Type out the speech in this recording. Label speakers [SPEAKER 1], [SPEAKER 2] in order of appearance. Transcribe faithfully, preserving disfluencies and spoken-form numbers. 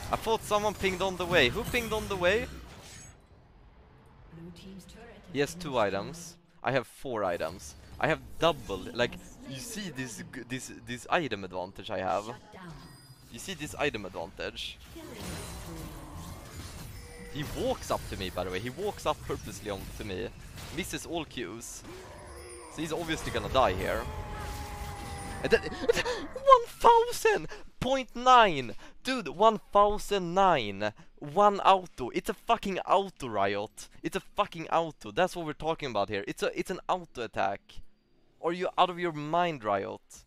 [SPEAKER 1] I thought someone pinged on the way. Who pinged on the way? He has two items. I have four items. I have double. Like, you see this g- this this item advantage I have. You see this item advantage. He walks up to me, by the way. He walks up purposely on to me. Misses all cues. So he's obviously gonna die here. And then one thousand point nine! Dude, one thousand nine! One auto. It's a fucking auto, Riot. It's a fucking auto. That's what we're talking about here. It's a it's an auto attack. Are you out of your mind, Riot?